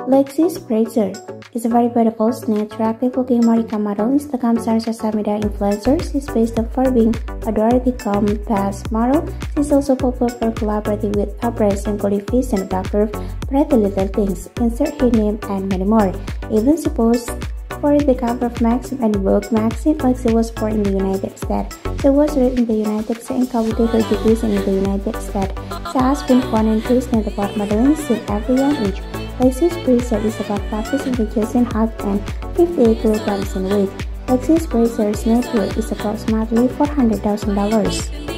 Lexi Spreitzer is a very beautiful, attractive-looking American model, Instagram star, social media influencer. She's based on for being a dorothy compass model. She's also popular for collaborating with actors including Fish and Doctor, Pretty Little Things, Insert Her Name, and many more. Even she posed for the cover of Maxim and Vogue magazine. Lexi was born in the United States. She was raised in the United States and completed her degrees in the United States. She has been born and raised in the part modeling since every young age. Lexi Spreitzer is about 5 inches in height and 58 kilograms in weight. Lexi Spreitzer's net worth is approximately $400,000.